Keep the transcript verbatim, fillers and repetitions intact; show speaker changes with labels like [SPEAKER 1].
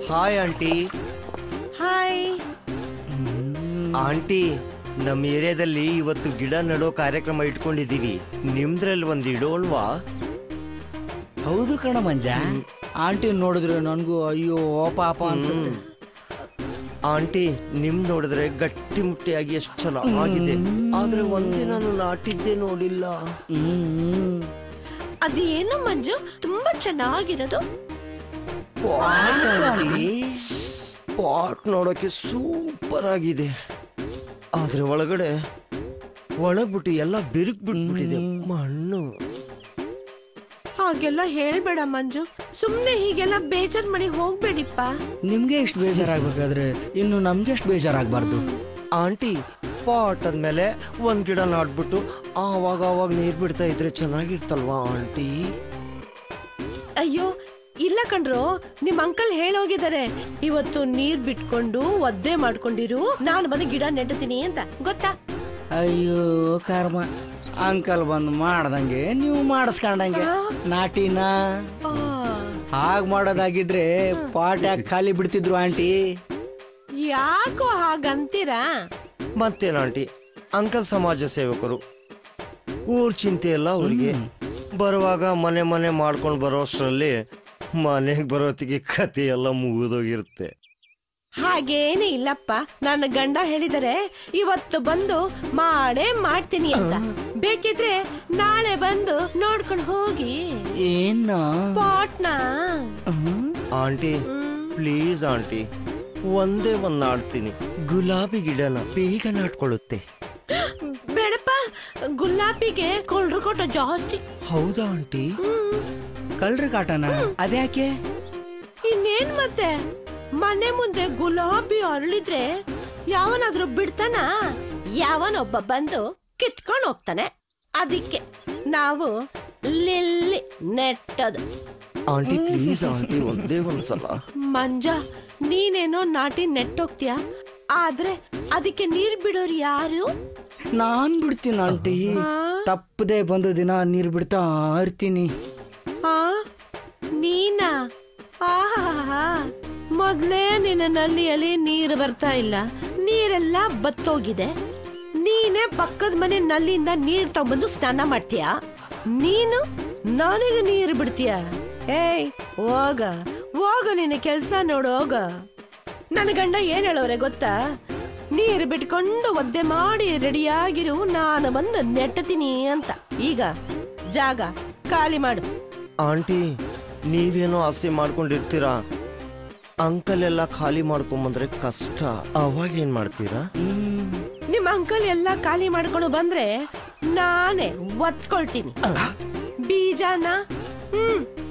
[SPEAKER 1] Hi aunty.
[SPEAKER 2] Hi
[SPEAKER 1] aunty, ನಮ್ಮ ಏರಿಯಾದಲ್ಲಿ ಇವತ್ತು ಗಿಡ ನೆಡೋ ಕಾರ್ಯಕ್ರಮ ಇಟ್ಕೊಂಡಿದೀವಿ. ನಿಮ್ದ್ರಲ್ಲಿ ಒಂದ್ ಇಡೋಲ್ವಾ?
[SPEAKER 3] ಹೌದು ಕಣ ಮಂಜ. ಆಂಟಿ ನೋಡಿದ್ರೆ ನನ್ಗೂ ಅಯ್ಯೋ ಪಾಪ ಅನ್ಸುತ್ತೆ.
[SPEAKER 1] ಆಂಟಿ, ನಿಮ್ ನೋಡಿದ್ರೆ ಗಟ್ಟಿ ಮುಟ್ಟಿಯಾಗಿ ಎಷ್ಟು ಚೆನ್ನಾಗಿದೆ, ಆದ್ರೆ ಒಂದೇ ನಾನು ನಾಟಿದ್ದೆ ನೋಡಿಲ್ಲ.
[SPEAKER 2] ಅದೇನು ಮಂಜು, ತುಂಬಾ ಚೆನ್ನಾಗಿರೋದು.
[SPEAKER 1] ಪಾಟ್ ನೋಡೋಕೆ ಸೂಪರ್ ಆಗಿದೆ, ಆದ್ರೆ ಒಳಗಡೆ ಒಳಗ್ಬಿಟ್ಟು ಎಲ್ಲ ಬಿರುಕ್ ಬಿಟ್ಬಿಟ್ಟಿದೆ ಮಣ್ಣು.
[SPEAKER 2] ಹಾಗೆಲ್ಲ ಹೇಳ್ಬೇಡ ಮಂಜು, ಸುಮ್ನೆ ಹೀಗೆಲ್ಲ ಬೇಜಾರ್ ಮಾಡಿ ಹೋಗ್ಬೇಡಿಪ್ಪ.
[SPEAKER 3] ನಿಮ್ಗೆ ಎಷ್ಟು ಬೇಜಾರಾಗ್ಬೇಕಾದ್ರೆ ಇನ್ನು ನಮ್ಗೆ ಎಷ್ಟು ಬೇಜಾರಾಗ್ಬಾರ್ದು.
[SPEAKER 1] ಆಂಟಿ, ಪಾಟ್ ಆದ್ಮೇಲೆ ಒಂದ್ ಗಿಡ ನಾಟ್ಬಿಟ್ಟು ಆವಾಗ ಆವಾಗ ನೀರ್ ಬಿಡ್ತಾ ಇದ್ರೆ ಚೆನ್ನಾಗಿರ್ತಲ್ವಾ ಆಂಟಿ?
[SPEAKER 2] ಅಯ್ಯೋ ಇಲ್ಲ ಕಣ್ರು, ನಿಮ್ ಅಂಕಲ್ ಹೇಳೋಗಿದ್ದಾರೆ, ಇವತ್ತು ನೀರ್ ಬಿಟ್ಕೊಂಡು ಒದ್ದೆ ಮಾಡ್ಕೊಂಡಿರು, ನಾನು ಬಂದು ಗಿಡ ನೆಡ್ತೀನಿ ಅಂತ. ಗೊತ್ತಾ?
[SPEAKER 3] ಅಯ್ಯೋ ಕರ್ಮ, ಅಂಕಲ್ ಬಂದು ಮಾಡ್ದಂಗೆ ನೀವು ಮಾಡಿಸ್ಕೊಂಡಂಗೆ ನಾಟಿನ. ಹಾಗ್ ಮಾಡೋದಾಗಿದ್ರೆ ಪಾಟ್ ಯಾಕೆ ಖಾಲಿ ಬಿಡ್ತಿದ್ರು ಆಂಟಿ?
[SPEAKER 2] ಯಾಕೋ ಹಾಗಂತೀರಾ?
[SPEAKER 1] ಮತ್ತೇನು ಆಂಟಿ, ಅಂಕಲ್ ಸಮಾಜ ಸೇವಕರು, ಊರ್ ಚಿಂತೆ ಎಲ್ಲ ಅವ್ರಿಗೆ. ಬರುವಾಗ ಮನೆ ಮನೆ ಮಾಡ್ಕೊಂಡು ಬರೋಷ್ಟ್ರಲ್ಲಿ ಮನೆಗೆ ಬರೋತ್ತಿಗೆ ಕತೆ ಎಲ್ಲ ಮುಗಿದೋಗಿರುತ್ತೆ.
[SPEAKER 2] ಹಾಗೇನೇ ಇಲ್ಲಪ್ಪ, ನನ್ನ ಗಂಡ ಹೇಳಿದರೆ ಇವತ್ತು ಬಂದು ಮಾಡೇ ಮಾಡ್ತೀನಿ ಅಂತ. ಬೇಕಿದ್ರೆ ನಾಳೆ ಬಂದು ನೋಡ್ಕೊಂಡು ಹೋಗಿ.
[SPEAKER 3] ಏನು
[SPEAKER 2] ಪಾಟ್ನ?
[SPEAKER 1] ಆಂಟಿ ಪ್ಲೀಸ್ ಆಂಟಿ, ಒಂದೇ ಒಂದ್ ನಾಡ್ತೀನಿ, ಗುಲಾಬಿ ಗಿಡನ ಬೇಗ ನಾಟ್ಕೊಳ್ಳುತ್ತೆ.
[SPEAKER 2] ಬೇಡಪ್ಪ, ಗುಲಾಬಿಗೆ ಕೊಳ್ರು ಕೊಟ್ಟ ಜಾಸ್ತಿ.
[SPEAKER 1] ಹೌದಾ ಆಂಟಿ?
[SPEAKER 3] ಕಳ್ರಿ ಕಾಟನ ಅದ್ಯಾಕೆ?
[SPEAKER 2] ಇನ್ನೇನ್ ಮತ್ತೆ, ಮನೆ ಮುಂದೆ ಗುಲಾಬಿ ಅರಳಿದ್ರೆ ಯಾವನಾದ್ರೂ ಬಿಡ್ತಾನ? ಯಾವನೊಬ್ಬ ಬಂದು ಕಿತ್ಕೊಂಡು ಹೋಗ್ತಾನೆ. ಅದಕ್ಕೆ ನಾವು ಲಿಲ್ಲಿ ನೆಟ್ಟದು.
[SPEAKER 1] ಆಂಟಿ ಪ್ಲೀಸ್ ಆಂಟಿ, ಒಂದೇ ಒಂದ್ಸಲ.
[SPEAKER 2] ಮಂಜ, ನೀನೇನೋ ನಾಟಿ ನೆಟ್ಟೋಗ್ತೀಯ, ಆದ್ರೆ ಅದಕ್ಕೆ ನೀರ್ ಬಿಡೋರು ಯಾರು?
[SPEAKER 3] ನಾನ್ ಬಿಡ್ತೀನಿ ಆಂಟಿ, ತಪ್ಪದೆ ಬಂದ ದಿನ ನೀರ್ ಬಿಡ್ತಾ ಇರ್ತೀನಿ.
[SPEAKER 2] ಆ ನೀನಾ? ಆಹಾ, ಮೊದ್ಲೇ ನಿನ್ನ ನಲ್ಲಿಯಲ್ಲಿ ನೀರು ಬರ್ತಾ ಇಲ್ಲ, ನೀರೆಲ್ಲ ಬತ್ತೋಗಿದೆ. ನೀನೇ ಪಕ್ಕದ ಮನೆ ನಲ್ಲಿಯಿಂದ ನೀರ್ ತಗೊಂಡು ಸ್ನಾನ ಮಾಡ್ತೀಯ, ನೀನು ನನಗೆ ನೀರು ಬಿಡ್ತೀಯ? ಏಯ್ ಹೋಗ ಹೋಗ, ನಿನ್ನ ಕೆಲ್ಸ ನೋಡು ಹೋಗ. ನನ್ನ ಗಂಡ ಏನ್ ಹೇಳೋರೆ ಗೊತ್ತಾ? ನೀರು ಬಿಟ್ಕೊಂಡು ಒದ್ದೆ ಮಾಡಿ ರೆಡಿಯಾಗಿರು, ನಾನು ಬಂದು ನೆಟ್ಟತೀನಿ ಅಂತ. ಈಗ ಜಾಗ ಖಾಲಿ ಮಾಡು.
[SPEAKER 1] ಆಂಟಿ, ನೀವೇನೋ ಆಸೆ ಮಾಡ್ಕೊಂಡಿರ್ತೀರಾ, ಅಂಕಲ್ ಎಲ್ಲ ಖಾಲಿ ಮಾಡ್ಕೊಂಬಂದ್ರೆ ಕಷ್ಟ, ಅವಾಗ ಏನ್ ಮಾಡ್ತೀರಾ?
[SPEAKER 2] ನಿಮ್ ಅಂಕಲ್ ಎಲ್ಲ ಖಾಲಿ ಮಾಡ್ಕೊಂಡು ಬಂದ್ರೆ ನಾನೇ ಒತ್ಕೊಳ್ತೀನಿ ಬೀಜನ. ಹ್ಮ್